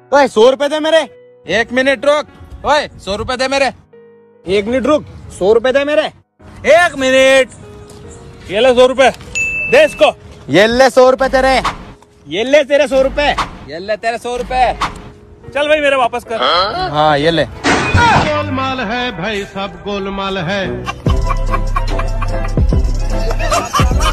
ओए 100 रुपए दे मेरे। 1 मिनट रुक। ओए 100 रुपए दे मेरे। 1 मिनट रुक, 100 रुपए दे मेरे। 1 मिनट। ये ले 100 रुपए दे इसको। ये ले 100 रुपए तेरे। ये ले तेरे 100 रुपए। ये ले तेरे 100 रुपए। चल भाई मेरे वापस कर। हाँ ये ले। गोलमाल है भाई, सब गोलमाल है।